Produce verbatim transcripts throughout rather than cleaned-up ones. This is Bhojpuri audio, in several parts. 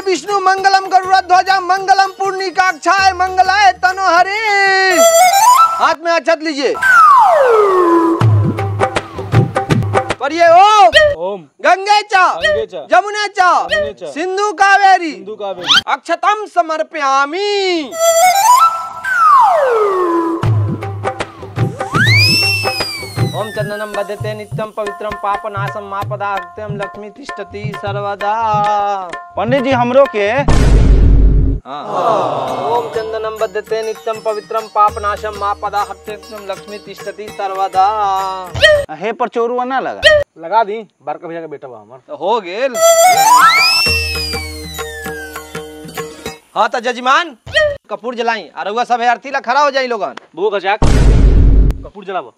विष्णु मंगलम गरुड़ध्वज मंगलम पूर्णिकाक्षाय मंगलाय तनोहरि। हाथ में अक्षत लीजिए। पढ़िए ओम ओम गंगे च जमुने च च सिंधु कावेरी सिंधु कावेरी अक्षतम समर्पयामि। ओम चंदनम बदते नित्यम पवित्रम पापनाशम मापदाहत्यम लक्ष्मी तिष्ठति सर्वदा। पंडित जी हमरो के ओम चंदनम बदते नित्यम पवित्रम पापनाशम मापदाहत्यम लक्ष्मी तिष्ठति सर्वदा। हे पर चोरुआ ना लगा लगा दी बड़का भैया का बेटा बा हमर तो हो गेल। हाँ तो जजमान कपूर जलाई और रउआ सब आरती ला खड़ा हो जाई लोगन। बुआ गजाक कपूर जलाबो।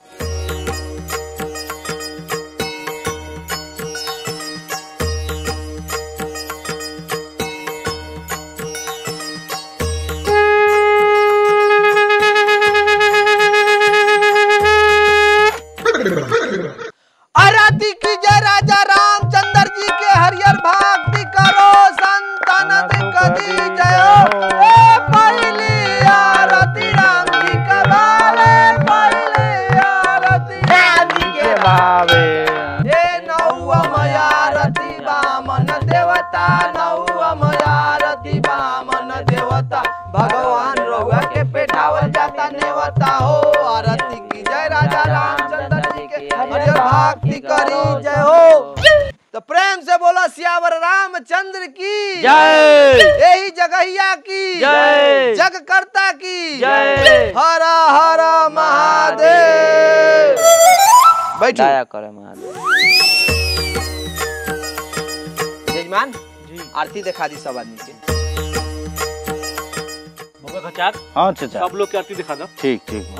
आरती की जय राजा रामचंद्र जी के हरियर भक्ति करो संतान कदी जय हो। ए पहली आरती राम जी के बावे पहली आरती राम जी के बावे। ए नौवम आरती वामन देवता नौवम आरती वामन देवता भगवान रउआ के पेठावल जाता नेवता हो। आरती की जय राजा रामचंद्र जी के हरियर भक्ति करी जय हो। तो प्रेम से बोलो सियावर रामचंद्र की जय। यही जगहिया की जय। जगकर्ता की जय। हर हर महादेव। बैठो। दया करे महादेव। जजमान जी आरती दिखा दी सब आदमी के। बुआ गजाक हाँ चाचा सब लोग की आरती दिखा दो। ठीक ठीक।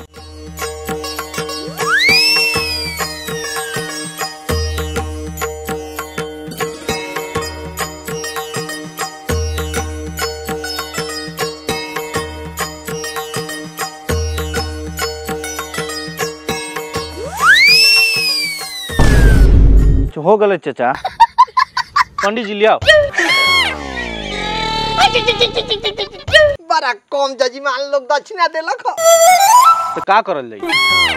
हो गए चाचा। पंडित जी लिया बड़ा कम जजमान लोग दक्षिणा देलक। तो का करल जाई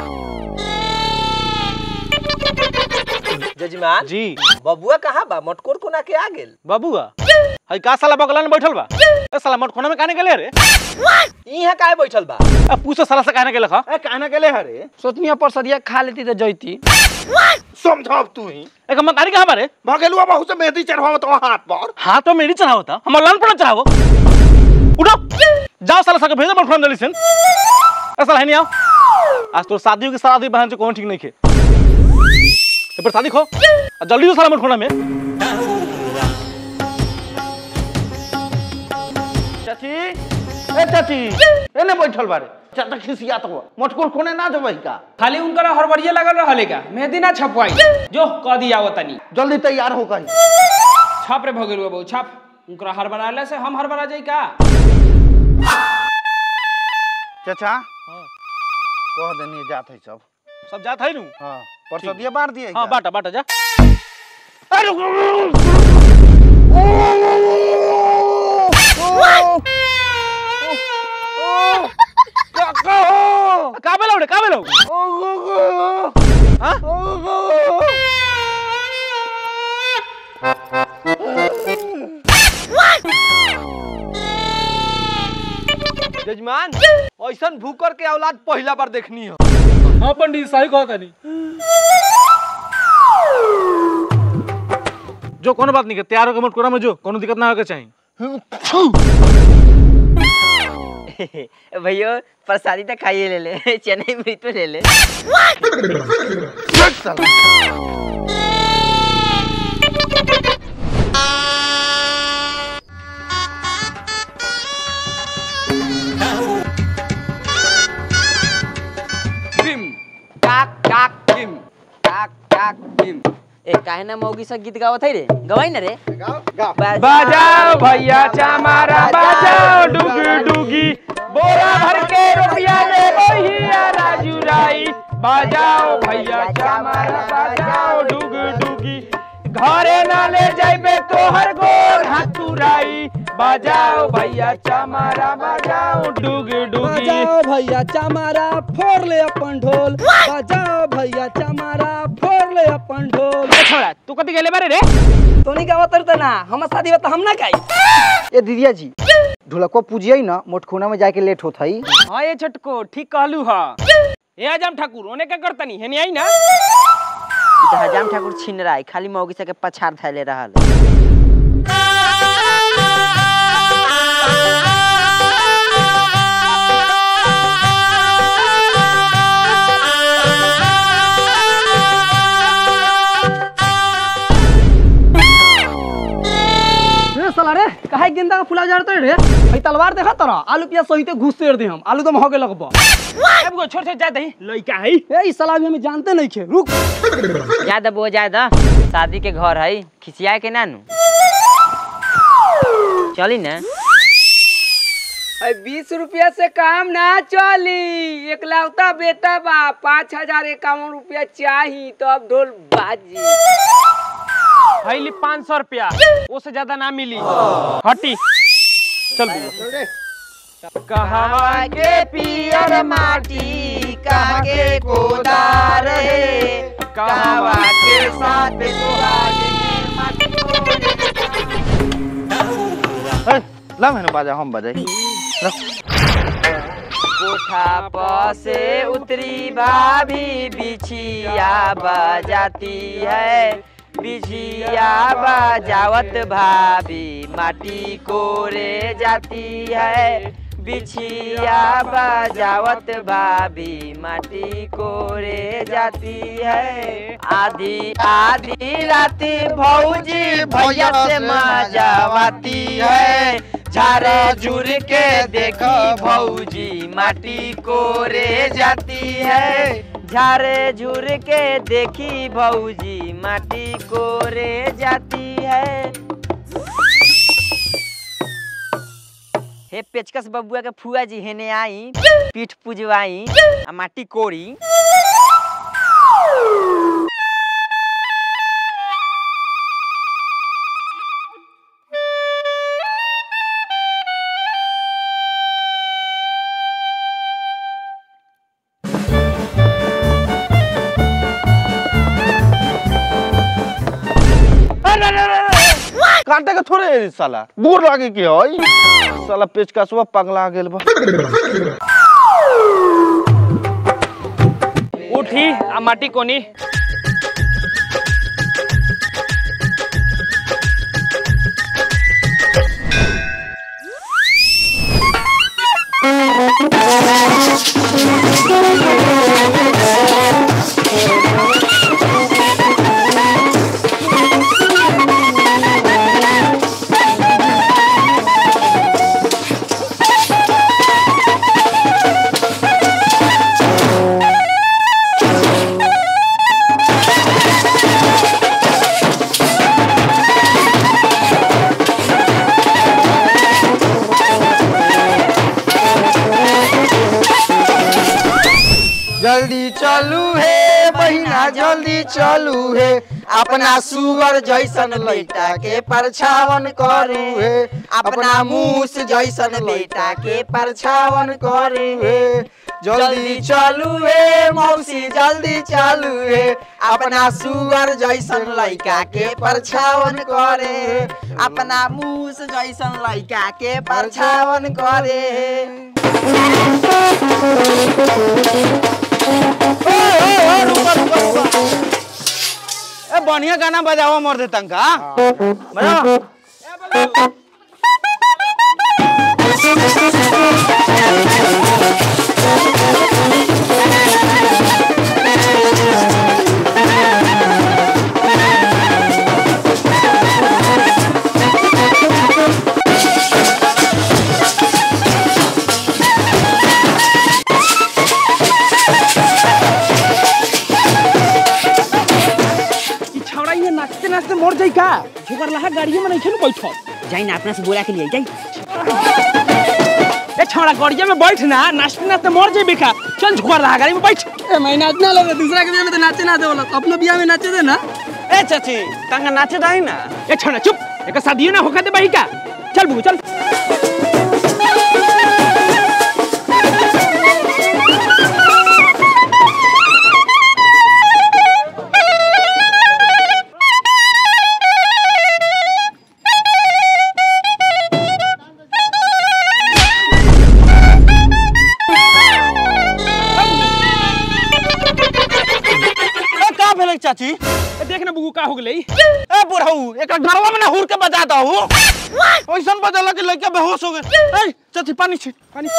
जजमान जी। बबुआ कहाँ बा? मटकोर कोना के आ गेल। बाबूआ हई का साला बगला में बैठल बा। ए साला मटकोना में काने गेले रे? इहाँ काहे बैठल बा? अब पूछो साला से काने गेले खा। ए कहने के ले हरे सोचनिया पर सदिया खा लेती तो जैती। समझाब तू ही एक मतारी कहां बारे? भगेलुआ बाहु से मेहंदी चढ़ावत तो हाथ पर। हां तो मेरी चढ़ावो था हमर लान पर चढ़ावो। उठो जाओ साला सके भेजो मटकोना जल्दी से। ए साला है नहीं आओ। आज तो शादी की शादी बहन से कौन ठीक नहीं खे। ए पर शादी खो जल्दी जो साला मटकोना में। चाची ए चाची एने बैठल बारे चाचा खिसिया तो मटकोर कोने ना जबई का। खाली उनकर हड़बड़िया लगल रहलेगा मेहंदी ना छपवाई जो कह दिया वो तनी जल्दी तैयार हो गई। छाप रे भगेल बाबू छाप। उनकर हड़बड़ाले से हम हड़बड़ा जाई का। चाचा हां कह देनी जात है सब सब जात है नु। हां परसदिया बांट दिए। हां बाटा बाटा जा। अरे का बेलो रे का बेलो? हां जजमान ऐसा भूकर के औलाद पहला बार देखनी है। हां पंडित सही कहता नहीं। जो कोनो बात नहीं के तैयार हो के मटकोरा में जो कोनो दिक्कत ना होके चाहिए। भैया प्रसादी तो खाइए ले ले चेन्नई में तो ले ले। काक काक किम काक काक किम। ए काहे ना मौगी सब गीत गावत है रे गवाई ना रे। बजाओ भैया चमारा बजाओ डुगी डुगी बोरा भर के रुपया ले भैया राजू राई। बजाओ भैया चमारा बजाओ डुगी डुगी घरे ना ले जाइबे तोहर गोर हाथ तुराई। बजाओ भैया चमारा बजाओ डुगी डुगी बजाओ भैया चमारा फोड़ ले अपन ढोल बजाओ भैया चमारा फोड़ ले अपन ढोल। ए छोड़ा तू कति गेले बारे रे तोनी का उतरता ना हम शादी में तो हम ना गाई। ए दीदिया जी ढोलको पूजिए ना मोटखुना में जाके लेट होत हई। हां ये छटको ठीक कहलू ह ए आजम ठाकुर ओने का करतनी हेनी आई ना ई त हजाम ठाकुर छिन रहा है खाली मौगी से के पछाड़ थैले रहल। साला रे काहे गेंदा का फुला जाड़त रे भाई तलवार देखा तोरा आलू पियाज सहित घुस सेर दे हम आलू तो महके लगबो। अब को छोड़ छोड़ जा दही लइका है ए ई साला भी हम जानते नहीं खे रुक जा द बो जा द शादी के घर है खिसिया के नानू चली ना। बीस रुपया से काम ना चली एकलौता बेटा बा पाँच हजार इक्यावन रुपया चाहिए तो अब ढोल बाजी हईली पाँच सौ रुपया उससे ज्यादा ना मिली हटी चल कहवा के पियर माटी कहाँ के कोदार है कहवा के साथ ला मैंने बाजा हम बजाई कोठा से उतरी भाभी बिछिया बजाती है बिछिया बजावत भाभी माटी कोरे जाती है बिछिया बजावत भाभी माटी कोरे जाती है। आधी आधी राती भौजी भैया से मजावाती है झारे झुर के देखी भौजी माटी कोरे जाती है झारे झुर के देखी भौजी माटी कोरे जाती है। हे पेचकस बबुआ के फुआ जी हेने आई पीठ पुजवाई आ माटी कोरी काटे के थोड़े साला गोर लागे के हई साला पेचकसवा पगला गेल बा। उठी आ माटी कोनी जल्दी चलू है बहिना जल्दी चलू है अपना सुअर जैसन लइटा के परछावन करू है अपना मूस जैसन बेटा के परछावन करू है। जल्दी चलू है मौसी जल्दी चलू है अपना सुअर जैसन लइका के परछावन करे अपना मूस जैसन लइका के परछावन करे। ए बढ़िया गाना बजाओ मोर दे तंका बजाओ नाचते नाचते मोर जाई का झुकर लहा गाड़ी में नहीं खेल बैठो जाई ना अपना से बोला के लिए जाई ए छोड़ा गाड़ी में बैठ ना नाचते नाचते मोर जाई बेका चल झुकर लहा गाड़ी में बैठ ए मैं नाचना लगे दूसरा के बियाह में तो नाचे ना दे बोला अपने बियाह में नाचे दे ना। ए चाची तंगा नाचे दाई ना ए छोड़ा चुप एक शादियों ना होकर दे भाई का चल बू चल चाची देखना बुगु का हो गई ए बुढ़ऊ एक घरवा में ना हुर के बजाता हूँ ओइसन बजला के लड़का बेहोश हो गए ए चाची पानी छीट पानी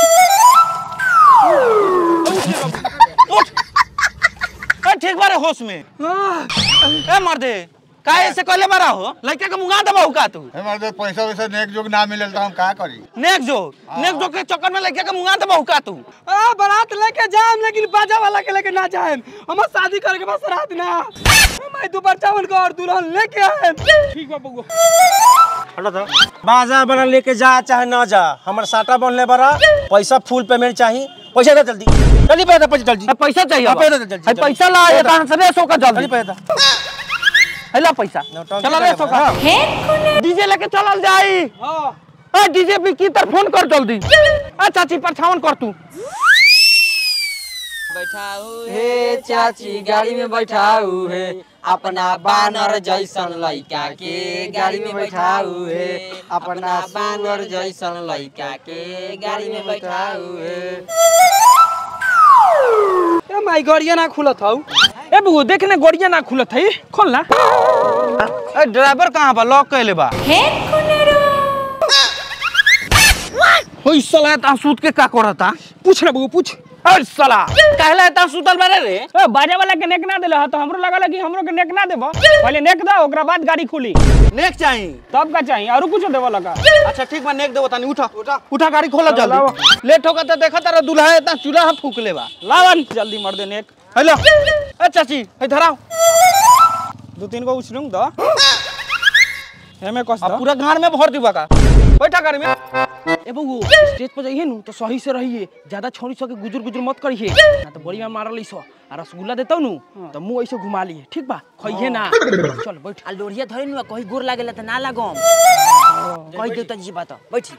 उठ ए ठीक बारे होश में ए मर्दे काहे ऐसे कहले बारा हो लड़का के मुंगा दबाऊ का तू ए मर्दे पैसा वैसा नेक जोग ना मिलल त हम का करी नेक जो नेक जो के चक्कर में लड़का के मुंगा दबाऊ का तू आ बारात लेके जाम लेकिन बाजा वाला के लेके ना जाएम हम शादी करके बस रात ना मैं दो बच्चावन को और दुल्हन लेके आए ठीक बा बुगु हटा था बाजा बना लेके जा चाहे ना जा हमर साटा बनले बरा पैसा फुल पेमेंट चाहिए पैसा दे जल्दी जल्दी पैसा पैसा जल्दी पैसा चाहिए पैसा दे जल्दी पैसा ला ये तान से सो का जल्दी पैसा हेला पैसा चला रे सो का डीजे लेके चलल जाई हां ए डीजे पे की तर फोन कर जल्दी ए चाची परछावन कर तू बैठाऊ हे चाची गाड़ी में बैठाऊ हे अपना बानर जैसन लइका के गाड़ी में बैठाऊ हे अपना बानर जैसन लइका के गाड़ी में बैठाऊ हे ए माई गड़िया ना खुलत हौ ए बुगु देखने गोड़िया ना खुलत है खोल ना ए ड्राइवर कहां बा लॉक कैले बा हे खुनेरो होई साला ता सूत के का करता पूछ रे बुगु पूछ ए साला कहला ता सुतल बारे रे ए बाजा वाला के नेक ना देला तो हमरो लगल कि हमरो के नेक ना देबो पहले नेक दा ओकरा बाद गाड़ी खुली नेक चाहिए तब का चाहिए और कुछ देबो लगा अच्छा ठीक बा नेक देबो तानी उठा उठा उठा गाड़ी खोला जल्दी लेट होगा त देखा तारा दूल्हा इतना चूल्हा फूक लेबा लावन जल्दी मर दे नेक हेलो ए चाची ए धराओ दो तीन को उछलूं द एमे कस द पूरा गाड़ में भर दिबा का बैठा गाड़ी में ए बबू स्टेज पर जाइए नु तो सही से रहिए ज्यादा छोड़ी सके गुजर गुजर मत करिए ना तो बड़ी में मारल इस आ रसगुल्ला देतौ नु तो मुंह ऐसे घुमा लिए ठीक बा खइए ना चल बैठ आ लोरिया धरे नु कहीं गोर लागेला त ना लागम कहि देता जी बात बैठी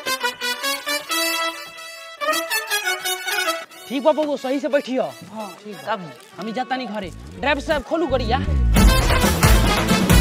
ठीक बा बबू सही से बैठियो हां ठीक बा हम जाता नहीं घरे ड्राइवर साहब खोलू गड़िया